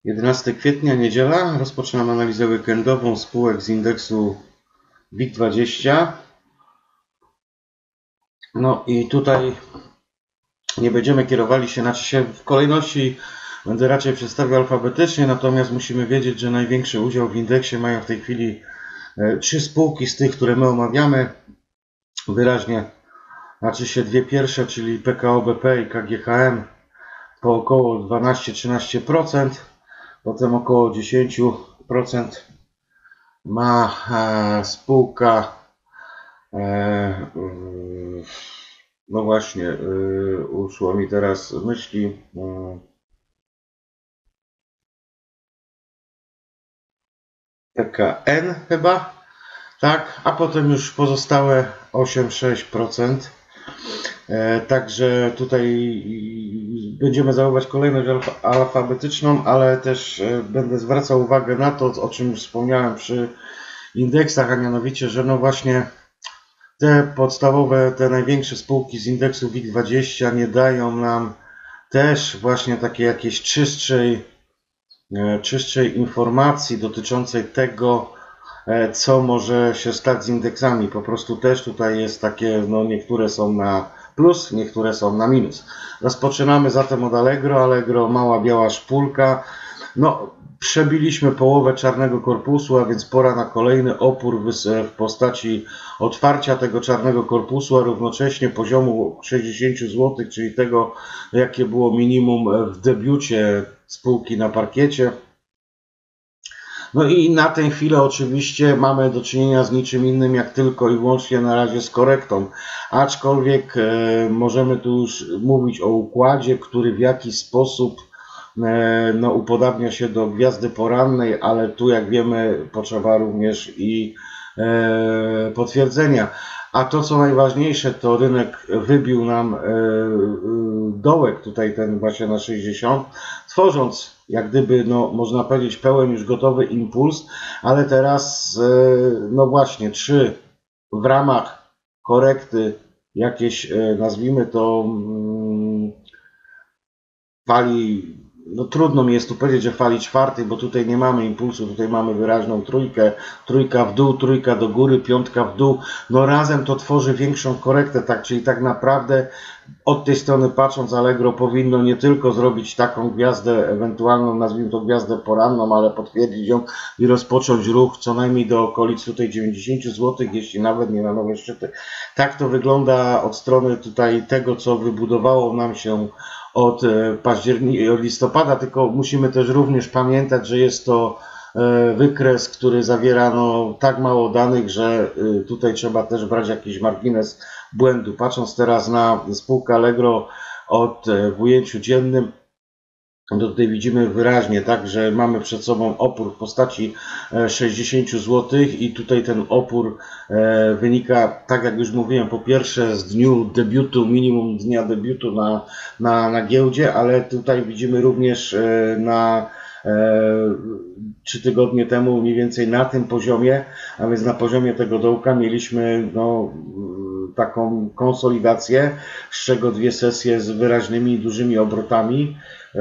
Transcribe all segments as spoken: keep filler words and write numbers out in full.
jedenastego kwietnia, niedziela. Rozpoczynam analizę weekendową spółek z indeksu WIG dwadzieścia. No i tutaj nie będziemy kierowali się, znaczy się w kolejności będę raczej przedstawiał alfabetycznie, natomiast musimy wiedzieć, że największy udział w indeksie mają w tej chwili trzy spółki z tych, które my omawiamy. Wyraźnie, znaczy się dwie pierwsze, czyli P K O B P i K G H M po około dwanaście do trzynastu procent, potem około dziesięć procent ma e, spółka e, no właśnie, e, uszło mi teraz myśli, e, P K N chyba, tak, a potem już pozostałe osiem do sześciu procent. E, także tutaj będziemy zachowywać kolejność alf alfabetyczną, ale też e, będę zwracał uwagę na to, o czym już wspomniałem przy indeksach, a mianowicie, że no właśnie te podstawowe, te największe spółki z indeksu WIG dwadzieścia nie dają nam też właśnie takiej jakiejś czystszej, e, czystszej informacji dotyczącej tego, e, co może się stać z indeksami. Po prostu też tutaj jest takie, no niektóre są na plus, niektóre są na minus. Rozpoczynamy zatem od Allegro. Allegro, mała biała szpulka. No, przebiliśmy połowę czarnego korpusu, a więc pora na kolejny opór w postaci otwarcia tego czarnego korpusu, a równocześnie poziomu sześćdziesiąt złotych, czyli tego, jakie było minimum w debiucie spółki na parkiecie. No i na tę chwilę oczywiście mamy do czynienia z niczym innym jak tylko i wyłącznie na razie z korektą. Aczkolwiek e, możemy tu już mówić o układzie, który w jakiś sposób e, no, upodabnia się do gwiazdy porannej, ale tu jak wiemy potrzeba również i e, potwierdzenia. A to co najważniejsze, to rynek wybił nam e, dołek tutaj ten właśnie na sześćdziesiąt, tworząc jak gdyby, no można powiedzieć, pełen już gotowy impuls, ale teraz, no właśnie, czy w ramach korekty jakieś, nazwijmy to, fali, no trudno mi jest tu powiedzieć, że fali czwartej, bo tutaj nie mamy impulsu, tutaj mamy wyraźną trójkę, trójka w dół, trójka do góry, piątka w dół, no razem to tworzy większą korektę, tak, czyli tak naprawdę od tej strony patrząc Allegro powinno nie tylko zrobić taką gwiazdę ewentualną, nazwijmy to gwiazdę poranną, ale potwierdzić ją i rozpocząć ruch co najmniej do okolic tutaj dziewięćdziesięciu złotych, jeśli nawet nie na nowe szczyty. Tak to wygląda od strony tutaj tego, co wybudowało nam się od października, od listopada, tylko musimy też również pamiętać, że jest to wykres, który zawiera no, tak mało danych, że tutaj trzeba też brać jakiś margines błędu. Patrząc teraz na spółkę Allegro od, w ujęciu dziennym, to tutaj widzimy wyraźnie, tak, że mamy przed sobą opór w postaci sześćdziesięciu złotych i tutaj ten opór e, wynika, tak jak już mówiłem, po pierwsze z dniu debiutu, minimum dnia debiutu na, na, na giełdzie, ale tutaj widzimy również e, na trzy tygodnie temu mniej więcej na tym poziomie, a więc na poziomie tego dołka mieliśmy no, taką konsolidację, z czego dwie sesje z wyraźnymi, dużymi obrotami.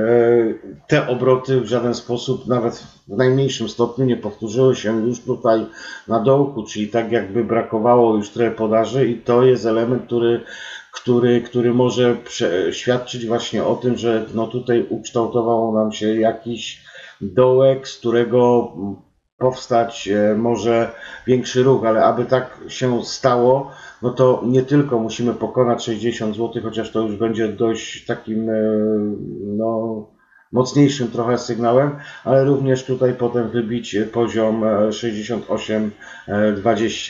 Te obroty w żaden sposób, nawet w najmniejszym stopniu nie powtórzyły się już tutaj na dołku, czyli tak jakby brakowało już trochę podaży i to jest element, który Który, który może świadczyć właśnie o tym, że no tutaj ukształtowało nam się jakiś dołek, z którego powstać może większy ruch, ale aby tak się stało, no to nie tylko musimy pokonać sześćdziesiąt złotych, chociaż to już będzie dość takim no, mocniejszym trochę sygnałem, ale również tutaj potem wybić poziom sześćdziesiąt osiem dwadzieścia.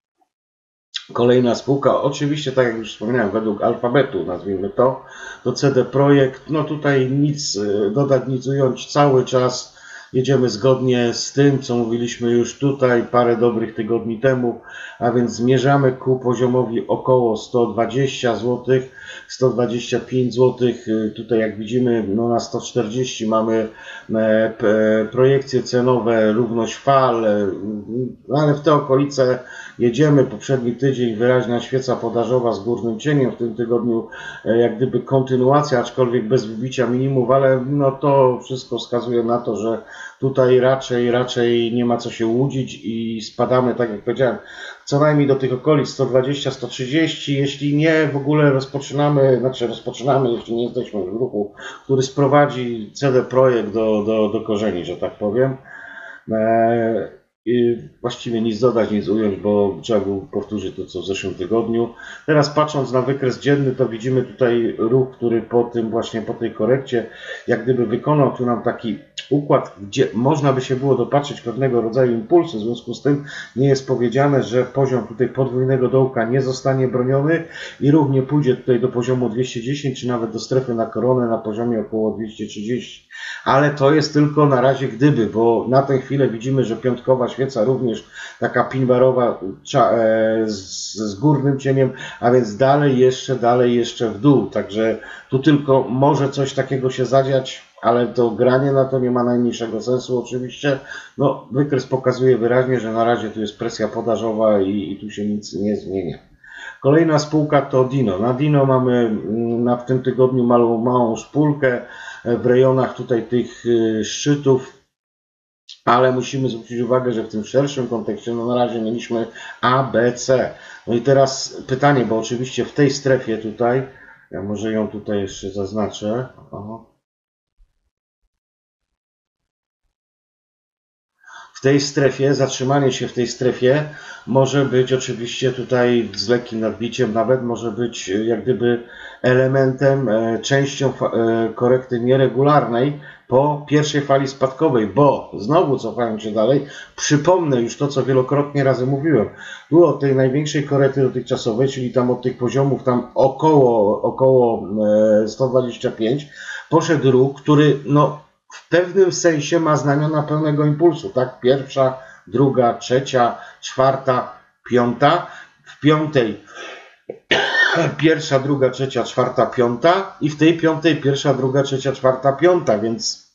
Kolejna spółka, oczywiście tak jak już wspomniałem, według alfabetu nazwijmy to, to C D Projekt, no tutaj nic dodać, nic ująć, cały czas jedziemy zgodnie z tym, co mówiliśmy już tutaj parę dobrych tygodni temu, a więc zmierzamy ku poziomowi około sto dwadzieścia złotych, sto dwadzieścia pięć złotych. Tutaj jak widzimy, no na sto czterdzieści mamy projekcje cenowe, równość fal, ale w te okolice jedziemy. Poprzedni tydzień wyraźna świeca podażowa z górnym cieniem, w tym tygodniu jak gdyby kontynuacja, aczkolwiek bez wybicia minimów, ale no to wszystko wskazuje na to, że tutaj raczej, raczej nie ma co się łudzić i spadamy, tak jak powiedziałem, co najmniej do tych okolic sto dwadzieścia sto trzydzieści, jeśli nie w ogóle rozpoczynamy, znaczy rozpoczynamy, jeśli nie jesteśmy w ruchu, który sprowadzi C D Projekt do, do, do korzeni, że tak powiem. Eee, I właściwie nic dodać, nic ująć, bo trzeba było powtórzyć to, co w zeszłym tygodniu. Teraz patrząc na wykres dzienny, to widzimy tutaj ruch, który po tym właśnie, po tej korekcie, jak gdyby wykonał tu nam taki układ, gdzie można by się było dopatrzyć pewnego rodzaju impulsu. W związku z tym nie jest powiedziane, że poziom tutaj podwójnego dołka nie zostanie broniony i ruch nie pójdzie tutaj do poziomu dwieście dziesięć, czy nawet do strefy na koronę na poziomie około dwieście trzydzieści. Ale to jest tylko na razie gdyby, bo na tę chwilę widzimy, że piątkowa świeca również taka pinbarowa z, z górnym cieniem, a więc dalej jeszcze, dalej jeszcze w dół. Także tu tylko może coś takiego się zadziać, ale to granie na to nie ma najmniejszego sensu oczywiście. No, wykres pokazuje wyraźnie, że na razie tu jest presja podażowa i, i tu się nic nie zmienia. Kolejna spółka to Dino. Na Dino mamy na, w tym tygodniu małą, małą szpulkę w rejonach tutaj tych szczytów, ale musimy zwrócić uwagę, że w tym szerszym kontekście no na razie mieliśmy A, B, C. No i teraz pytanie, bo oczywiście w tej strefie tutaj, ja może ją tutaj jeszcze zaznaczę. Aha. W tej strefie, zatrzymanie się w tej strefie może być oczywiście tutaj z lekkim nadbiciem, nawet może być jak gdyby elementem, częścią korekty nieregularnej po pierwszej fali spadkowej, bo znowu cofając się dalej, przypomnę już to, co wielokrotnie razy mówiłem. Tu od tej największej korekty dotychczasowej, czyli tam od tych poziomów tam około, około sto dwadzieścia pięć, poszedł ruch, który no w pewnym sensie ma znamiona pełnego impulsu, tak? Pierwsza, druga, trzecia, czwarta, piąta. W piątej pierwsza, druga, trzecia, czwarta, piąta i w tej piątej pierwsza, druga, trzecia, czwarta, piąta, więc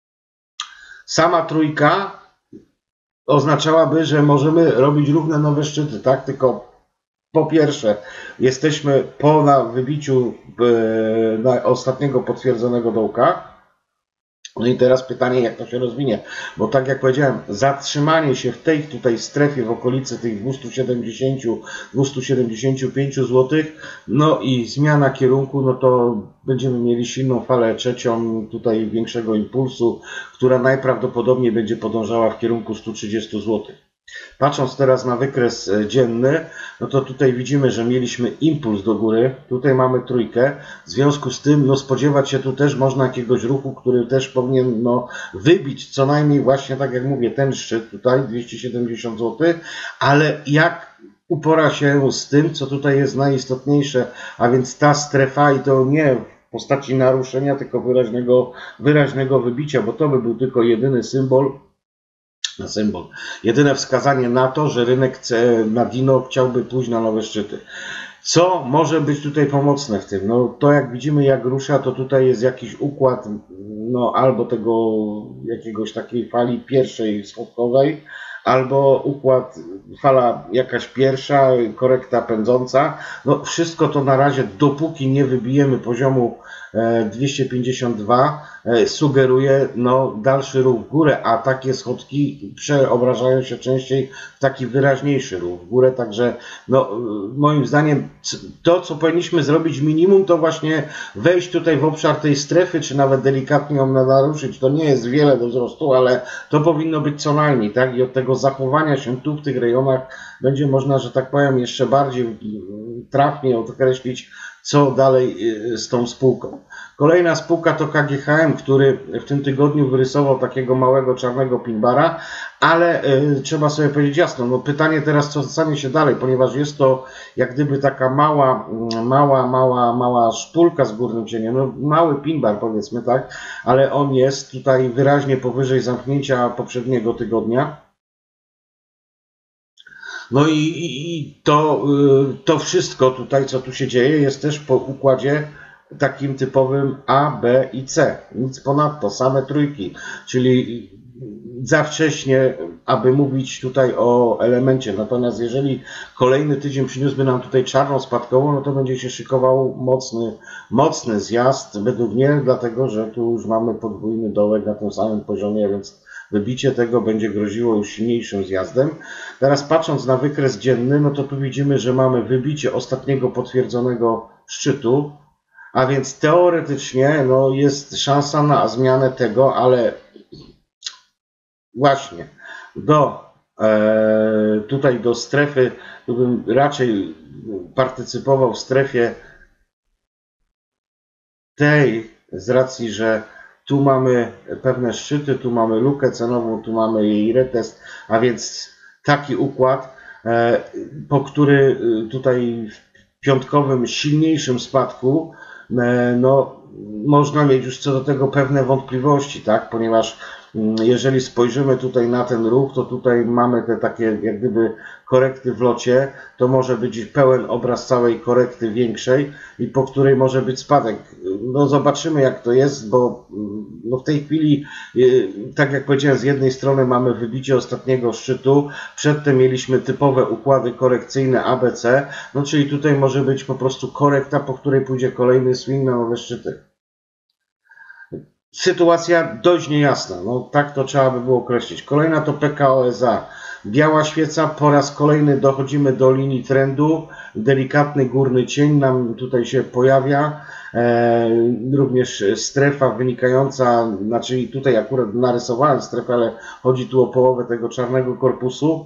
sama trójka oznaczałaby, że możemy robić równe nowe szczyty, tak? Tylko po pierwsze jesteśmy po na wybiciu e, na ostatniego potwierdzonego dołka. No i teraz pytanie, jak to się rozwinie, bo tak jak powiedziałem, zatrzymanie się w tej tutaj strefie w okolicy tych dwieście siedemdziesiąt do dwustu siedemdziesięciu pięciu złotych, no i zmiana kierunku, no to będziemy mieli silną falę trzecią, tutaj większego impulsu, która najprawdopodobniej będzie podążała w kierunku stu trzydziestu złotych. Patrząc teraz na wykres dzienny, no to tutaj widzimy, że mieliśmy impuls do góry, tutaj mamy trójkę, w związku z tym no spodziewać się tu też można jakiegoś ruchu, który też powinien no wybić co najmniej właśnie tak jak mówię ten szczyt tutaj dwieście siedemdziesiąt złotych, ale jak upora się z tym, co tutaj jest najistotniejsze, a więc ta strefa i to nie w postaci naruszenia, tylko wyraźnego, wyraźnego wybicia, bo to by był tylko jedyny symbol, na symbol. Jedyne wskazanie na to, że rynek na Dino chciałby pójść na nowe szczyty. Co może być tutaj pomocne w tym? No to jak widzimy jak rusza, to tutaj jest jakiś układ no albo tego jakiegoś takiej fali pierwszej schodkowej, albo układ, fala jakaś pierwsza, korekta pędząca. No wszystko to na razie, dopóki nie wybijemy poziomu dwieście pięćdziesiąt dwa, sugeruje no, dalszy ruch w górę, a takie schodki przeobrażają się częściej w taki wyraźniejszy ruch w górę, także no, moim zdaniem to, co powinniśmy zrobić minimum, to właśnie wejść tutaj w obszar tej strefy, czy nawet delikatnie ją naruszyć. To nie jest wiele do wzrostu, ale to powinno być co najmniej, tak? I od tego zachowania się tu w tych rejonach będzie można, że tak powiem, jeszcze bardziej trafnie określić, co dalej z tą spółką. Kolejna spółka to K G H M, który w tym tygodniu wyrysował takiego małego czarnego pinbara, ale y, trzeba sobie powiedzieć jasno, no pytanie teraz, co stanie się dalej, ponieważ jest to jak gdyby taka mała, mała, mała, mała szpulka z górnym cieniem, no mały pinbar powiedzmy, tak, ale on jest tutaj wyraźnie powyżej zamknięcia poprzedniego tygodnia. No i, i to, to wszystko tutaj, co tu się dzieje, jest też po układzie takim typowym A, B i C. Nic ponadto, same trójki, czyli za wcześnie, aby mówić tutaj o elemencie. Natomiast jeżeli kolejny tydzień przyniósłby nam tutaj czarną spadkową, no to będzie się szykował mocny, mocny zjazd, według mnie, dlatego że tu już mamy podwójny dołek na tym samym poziomie, więc wybicie tego będzie groziło już silniejszym zjazdem. Teraz patrząc na wykres dzienny, no to tu widzimy, że mamy wybicie ostatniego potwierdzonego szczytu, a więc teoretycznie no, jest szansa na zmianę tego, ale właśnie do e, tutaj do strefy, tu bym raczej partycypował w strefie tej, z racji, że tu mamy pewne szczyty, tu mamy lukę cenową, tu mamy jej retest, a więc taki układ, e, po który tutaj w piątkowym silniejszym spadku e, no, można mieć już co do tego pewne wątpliwości, tak, ponieważ jeżeli spojrzymy tutaj na ten ruch, to tutaj mamy te takie jak gdyby korekty w locie, to może być pełen obraz całej korekty większej i po której może być spadek. No zobaczymy jak to jest, bo no w tej chwili, tak jak powiedziałem, z jednej strony mamy wybicie ostatniego szczytu, przedtem mieliśmy typowe układy korekcyjne A B C, no czyli tutaj może być po prostu korekta, po której pójdzie kolejny swing na nowe szczyty. Sytuacja dość niejasna, no tak to trzeba by było określić. Kolejna to P K O S A. Biała świeca, po raz kolejny dochodzimy do linii trendu, delikatny górny cień nam tutaj się pojawia, e, również strefa wynikająca, znaczy tutaj akurat narysowałem strefę, ale chodzi tu o połowę tego czarnego korpusu.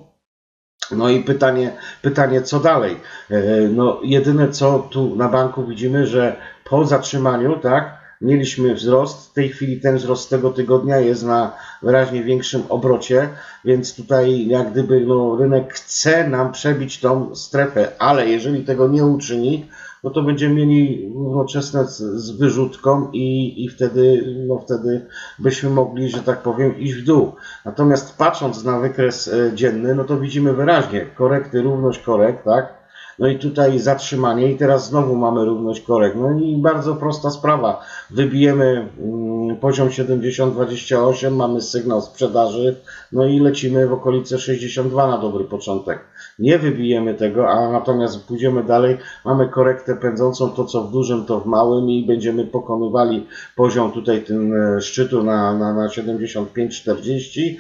No i pytanie, pytanie co dalej? E, no jedyne co tu na banku widzimy, że po zatrzymaniu, tak, mieliśmy wzrost, w tej chwili ten wzrost tego tygodnia jest na wyraźnie większym obrocie, więc tutaj jak gdyby no, rynek chce nam przebić tą strefę, ale jeżeli tego nie uczyni, no to będziemy mieli równoczesne z, z wyrzutką i, i wtedy, no wtedy byśmy mogli, że tak powiem, iść w dół. Natomiast patrząc na wykres dzienny, no to widzimy wyraźnie korekty, równość korekt, tak? No i tutaj zatrzymanie i teraz znowu mamy równość korekt. No i bardzo prosta sprawa. Wybijemy mm, poziom siedemdziesiąt dwadzieścia osiem, mamy sygnał sprzedaży, no i lecimy w okolice sześćdziesiąt dwa na dobry początek. Nie wybijemy tego, a natomiast pójdziemy dalej, mamy korektę pędzącą, to co w dużym, to w małym i będziemy pokonywali poziom tutaj ten szczytu na, na, na siedemdziesiąt pięć czterdzieści.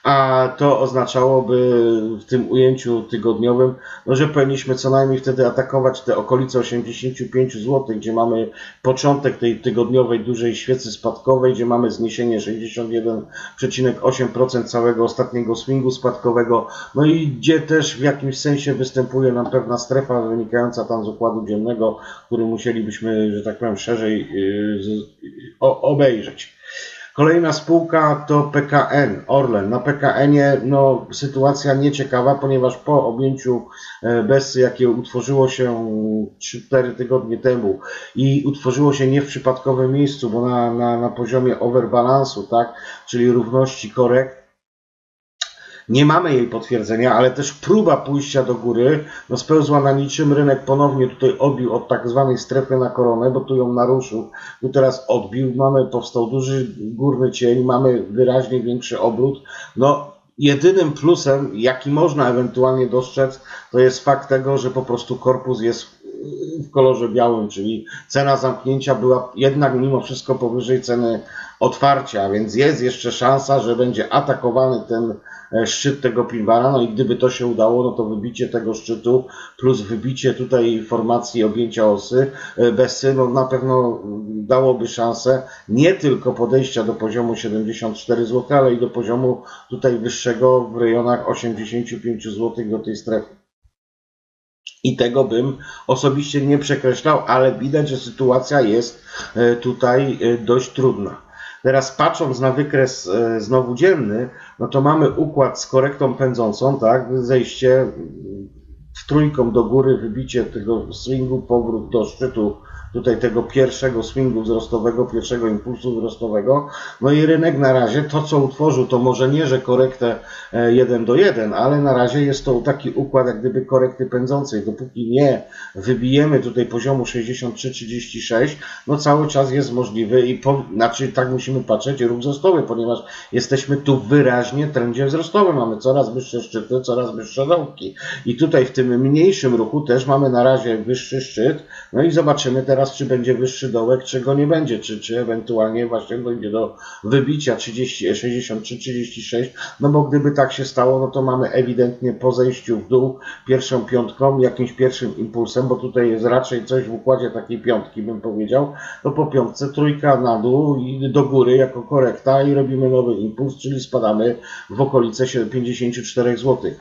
A to oznaczałoby w tym ujęciu tygodniowym, no, że powinniśmy co najmniej wtedy atakować te okolice osiemdziesiąt pięć złotych, gdzie mamy początek tej tygodniowej dużej świecy spadkowej, gdzie mamy zniesienie sześćdziesiąt jeden przecinek osiem procent całego ostatniego swingu spadkowego, no i gdzie też w jakimś sensie występuje nam pewna strefa wynikająca tam z układu dziennego, który musielibyśmy, że tak powiem, szerzej yy, obejrzeć. Kolejna spółka to P K N, Orlen. Na P K N-ie no, sytuacja nieciekawa, ponieważ po objęciu Bessy, jakie utworzyło się trzy cztery tygodnie temu i utworzyło się nie w przypadkowym miejscu, bo na, na, na poziomie overbalansu, tak, czyli równości korekt, nie mamy jej potwierdzenia, ale też próba pójścia do góry no spełzła na niczym. Rynek ponownie tutaj odbił od tak zwanej strefy na koronę, bo tu ją naruszył. Tu teraz odbił, mamy, powstał duży górny cień, mamy wyraźnie większy obrót. No, jedynym plusem, jaki można ewentualnie dostrzec, to jest fakt tego, że po prostu korpus jest w kolorze białym, czyli cena zamknięcia była jednak mimo wszystko powyżej ceny otwarcia, więc jest jeszcze szansa, że będzie atakowany ten szczyt tego pinbara, no i gdyby to się udało, no to wybicie tego szczytu plus wybicie tutaj formacji objęcia osy, Bessy, no na pewno dałoby szansę nie tylko podejścia do poziomu siedemdziesiąt cztery złote, ale i do poziomu tutaj wyższego w rejonach osiemdziesiąt pięć złotych do tej strefy. I tego bym osobiście nie przekreślał, ale widać, że sytuacja jest tutaj dość trudna. Teraz patrząc na wykres znowu dzienny, no to mamy układ z korektą pędzącą, tak, zejście w trójką do góry, wybicie tego swingu, powrót do szczytu tutaj tego pierwszego swingu wzrostowego, pierwszego impulsu wzrostowego. No i rynek na razie to, co utworzył, to może nie, że korektę jeden do jeden, ale na razie jest to taki układ jak gdyby korekty pędzącej. Dopóki nie wybijemy tutaj poziomu sześćdziesiąt trzy trzydzieści sześć, no cały czas jest możliwy i po, znaczy tak musimy patrzeć, ruch wzrostowy, ponieważ jesteśmy tu wyraźnie w trendzie wzrostowym. Mamy coraz wyższe szczyty, coraz wyższe dołki. I tutaj w tym mniejszym ruchu też mamy na razie wyższy szczyt. No i zobaczymy teraz, czy będzie wyższy dołek, czy go nie będzie, czy, czy ewentualnie właśnie dojdzie do wybicia trzydzieści, sześćdziesiąt trzy trzydzieści sześć, no bo gdyby tak się stało, no to mamy ewidentnie po zejściu w dół pierwszą piątką, jakimś pierwszym impulsem, bo tutaj jest raczej coś w układzie takiej piątki, bym powiedział, to po piątce trójka na dół i do góry jako korekta i robimy nowy impuls, czyli spadamy w okolice pięćdziesiąt cztery złote.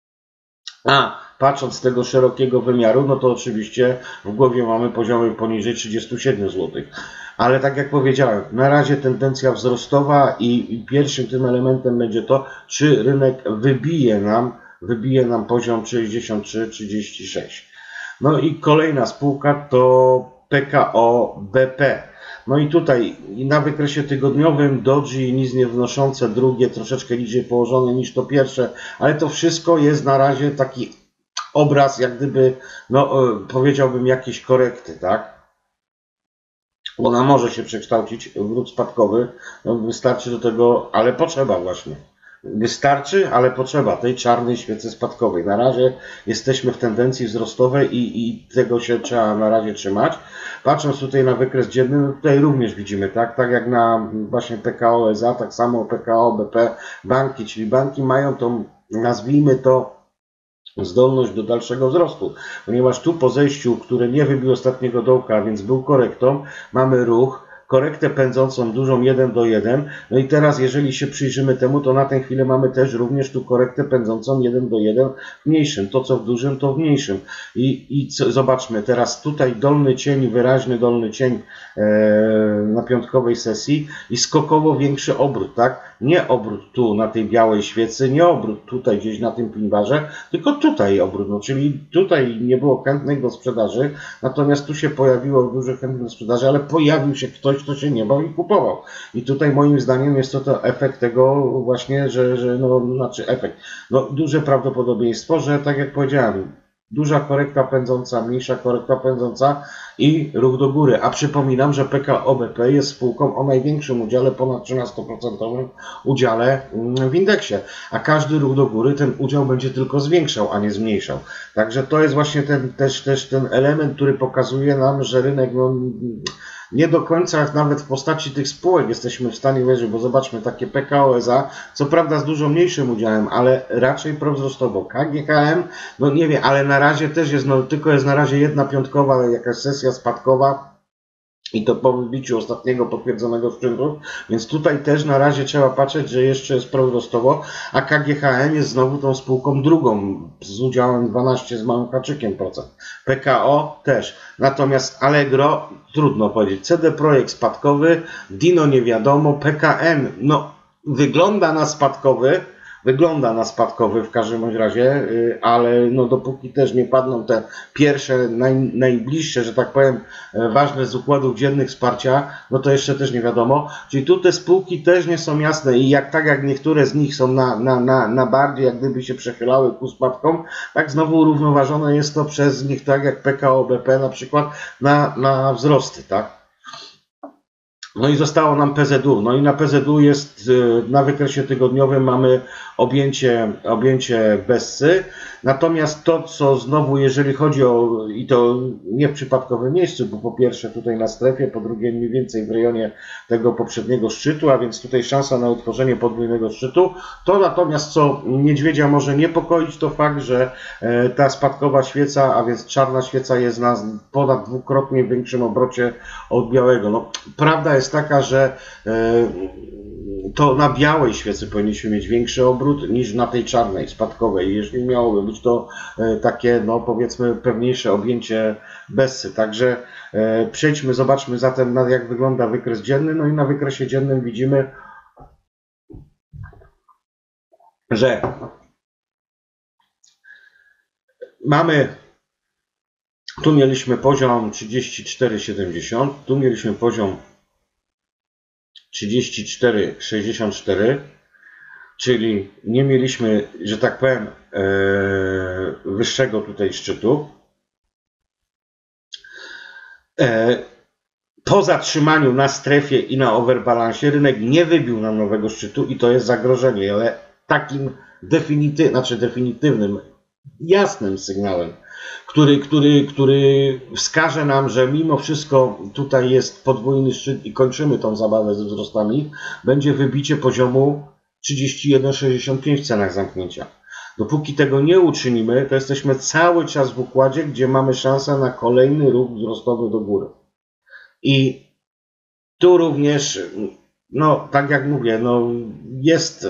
A patrząc z tego szerokiego wymiaru, no to oczywiście w głowie mamy poziomy poniżej trzydziestu siedmiu złotych. Ale tak jak powiedziałem, na razie tendencja wzrostowa i, i pierwszym tym elementem będzie to, czy rynek wybije nam, wybije nam poziom sześćdziesiąt trzy trzydzieści sześć. No i kolejna spółka to P K O B P. No i tutaj na wykresie tygodniowym doji nic nie wnoszące, drugie troszeczkę niżej położone niż to pierwsze, ale to wszystko jest na razie taki obraz, jak gdyby, no powiedziałbym, jakieś korekty, tak? Ona może się przekształcić w ruch spadkowy, no wystarczy do tego, ale potrzeba właśnie. Wystarczy, ale potrzeba tej czarnej świecy spadkowej. Na razie jesteśmy w tendencji wzrostowej i, i tego się trzeba na razie trzymać. Patrząc tutaj na wykres dzienny, no tutaj również widzimy, tak, tak jak na właśnie P K O S A, tak samo P K O B P, banki, czyli banki mają tą, nazwijmy to, zdolność do dalszego wzrostu, ponieważ tu po zejściu, które nie wybił ostatniego dołka, więc był korektą, mamy ruch, korektę pędzącą dużą jeden do jeden, no i teraz jeżeli się przyjrzymy temu, to na tę chwilę mamy też również tu korektę pędzącą jeden do jeden w mniejszym, to co w dużym, to w mniejszym. I, i co, zobaczmy, teraz tutaj dolny cień, wyraźny dolny cień e, na piątkowej sesji i skokowo większy obrót, tak? Nie obrót tu na tej białej świecy, nie obrót tutaj gdzieś na tym pinbarze, tylko tutaj obrót, no, czyli tutaj nie było chętnych do sprzedaży, natomiast tu się pojawiło dużo chętnych do sprzedaży, ale pojawił się ktoś, kto się nie bał i kupował. I tutaj moim zdaniem jest to, to efekt tego właśnie, że, że no, znaczy efekt, no duże prawdopodobieństwo, że tak jak powiedziałem, duża korekta pędząca, mniejsza korekta pędząca i ruch do góry. A przypominam, że P K O B P jest spółką o największym udziale, ponad trzynastoprocentowym udziale w indeksie. A każdy ruch do góry ten udział będzie tylko zwiększał, a nie zmniejszał. Także to jest właśnie ten, też, też ten element, który pokazuje nam, że rynek no, nie do końca nawet w postaci tych spółek jesteśmy w stanie wierzyć, bo zobaczmy takie P K O S A, co prawda z dużo mniejszym udziałem, ale raczej prowzrostowo. K G H M, no nie wiem, ale na razie też jest, no tylko jest na razie jedna piątkowa, jakaś sesja spadkowa i to po wybiciu ostatniego potwierdzonego szczytu, więc tutaj też na razie trzeba patrzeć, że jeszcze jest prowzrostowo, a K G H M jest znowu tą spółką drugą z udziałem dwanaście z małym haczykiem procent. P K O też. Natomiast Allegro trudno powiedzieć. C D Projekt spadkowy, Dino nie wiadomo, P K N no wygląda na spadkowy, wygląda na spadkowy w każdym bądź razie, ale no dopóki też nie padną te pierwsze, naj, najbliższe, że tak powiem, ważne z układów dziennych wsparcia, no to jeszcze też nie wiadomo. Czyli tu te spółki też nie są jasne i jak tak jak niektóre z nich są na, na, na, na bardziej jak gdyby się przechylały ku spadkom, tak znowu równoważone jest to przez nich tak jak P K O B P na przykład na, na wzrosty, tak? No i zostało nam P Z U. No i na P Z U jest, na wykresie tygodniowym mamy objęcie, objęcie Bessy. Natomiast to, co znowu, jeżeli chodzi o, i to nie w przypadkowym miejscu, bo po pierwsze tutaj na strefie, po drugie mniej więcej w rejonie tego poprzedniego szczytu, a więc tutaj szansa na utworzenie podwójnego szczytu, to natomiast co niedźwiedzia może niepokoić, to fakt, że ta spadkowa świeca, a więc czarna świeca jest na ponad dwukrotnie większym obrocie od białego. No, prawda jest taka, że to na białej świecy powinniśmy mieć większy obrót niż na tej czarnej, spadkowej. Jeśli miałoby być to takie, no powiedzmy, pewniejsze objęcie Bessy. Także przejdźmy, zobaczmy zatem, jak wygląda wykres dzienny. No i na wykresie dziennym widzimy, że mamy, tu mieliśmy poziom trzydzieści cztery siedemdziesiąt, tu mieliśmy poziom trzydzieści cztery sześćdziesiąt cztery, czyli nie mieliśmy, że tak powiem, wyższego tutaj szczytu. Po zatrzymaniu na strefie i na overbalansie rynek nie wybił nam nowego szczytu i to jest zagrożenie, ale takim definityw, znaczy definitywnym, jasnym sygnałem, który, który, który wskaże nam, że mimo wszystko tutaj jest podwójny szczyt i kończymy tą zabawę ze wzrostami, będzie wybicie poziomu trzydzieści jeden sześćdziesiąt pięć w cenach zamknięcia. Dopóki tego nie uczynimy, to jesteśmy cały czas w układzie, gdzie mamy szansę na kolejny ruch wzrostowy do góry. I tu również, no tak jak mówię, no jest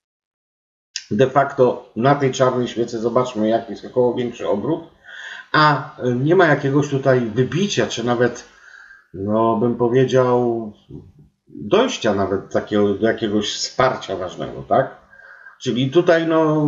de facto na tej czarnej świecy, zobaczmy, jaki jest około większy obrót, a nie ma jakiegoś tutaj wybicia, czy nawet, no bym powiedział, dojścia nawet takiego, do jakiegoś wsparcia ważnego, tak? Czyli tutaj, no,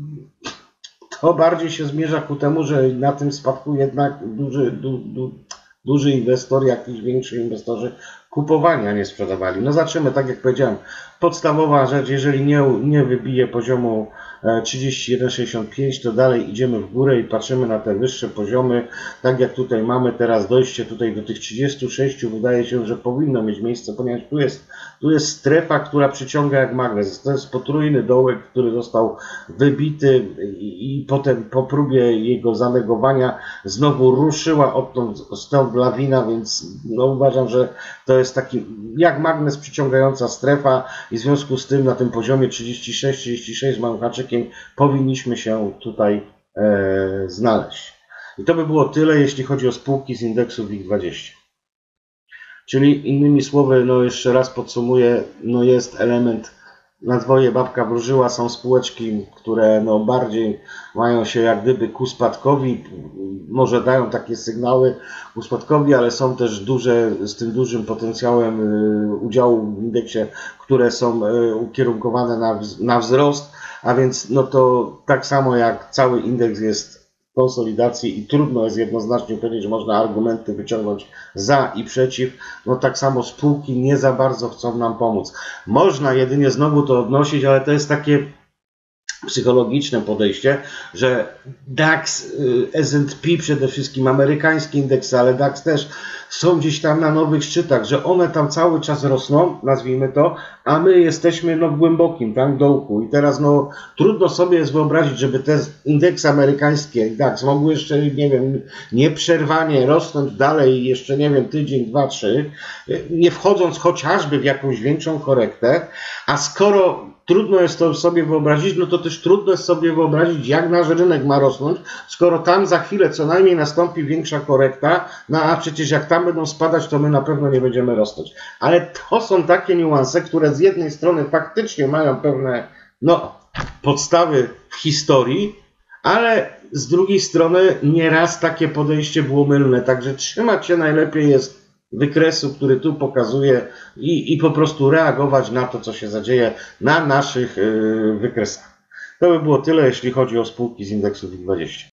to bardziej się zmierza ku temu, że na tym spadku jednak duży, du, du, duży inwestor, jakiś większy inwestorzy kupowania nie sprzedawali. No zobaczymy, tak jak powiedziałem, podstawowa rzecz, jeżeli nie, nie wybije poziomu trzydzieści jeden sześćdziesiąt pięć, to dalej idziemy w górę i patrzymy na te wyższe poziomy, tak jak tutaj mamy teraz dojście tutaj do tych trzydziestu sześciu, wydaje się, że powinno mieć miejsce, ponieważ tu jest, tu jest strefa, która przyciąga jak magnes. To jest potrójny dołek, który został wybity i, i potem po próbie jego zanegowania znowu ruszyła odtąd stąd lawina, więc no uważam, że to jest taki jak magnes przyciągająca strefa i w związku z tym na tym poziomie trzydzieści sześć trzydzieści sześć z małym haczykiem powinniśmy się tutaj e, znaleźć. I to by było tyle, jeśli chodzi o spółki z indeksu WIG dwadzieścia. Czyli innymi słowy, no jeszcze raz podsumuję, no jest element na dwoje babka wróżyła, są spółeczki, które no bardziej mają się jak gdyby ku spadkowi, może dają takie sygnały ku spadkowi, ale są też duże, z tym dużym potencjałem udziału w indeksie, które są ukierunkowane na, na wzrost, a więc no to tak samo jak cały indeks jest w konsolidacji i trudno jest jednoznacznie powiedzieć, że można argumenty wyciągnąć za i przeciw, no tak samo spółki nie za bardzo chcą nam pomóc. Można jedynie znowu to odnosić, ale to jest takie psychologiczne podejście, że DAX, S and P przede wszystkim, amerykańskie indeksy, ale DAX też są gdzieś tam na nowych szczytach, że one tam cały czas rosną, nazwijmy to, a my jesteśmy no w głębokim tam dołku i teraz no trudno sobie jest wyobrazić, żeby te indeksy amerykańskie, DAX mogły jeszcze, nie wiem, nieprzerwanie rosnąć dalej jeszcze, nie wiem, tydzień, dwa, trzy, nie wchodząc chociażby w jakąś większą korektę, a skoro trudno jest to sobie wyobrazić, no to też trudno jest sobie wyobrazić, jak nasz rynek ma rosnąć, skoro tam za chwilę co najmniej nastąpi większa korekta, no a przecież jak tam będą spadać, to my na pewno nie będziemy rosnąć. Ale to są takie niuanse, które z jednej strony faktycznie mają pewne no, podstawy w historii, ale z drugiej strony nieraz takie podejście było mylne, także trzymać się najlepiej jest wykresu, który tu pokazuje i, i po prostu reagować na to, co się zadzieje na naszych yy, wykresach. To by było tyle, jeśli chodzi o spółki z indeksu WIG dwadzieścia.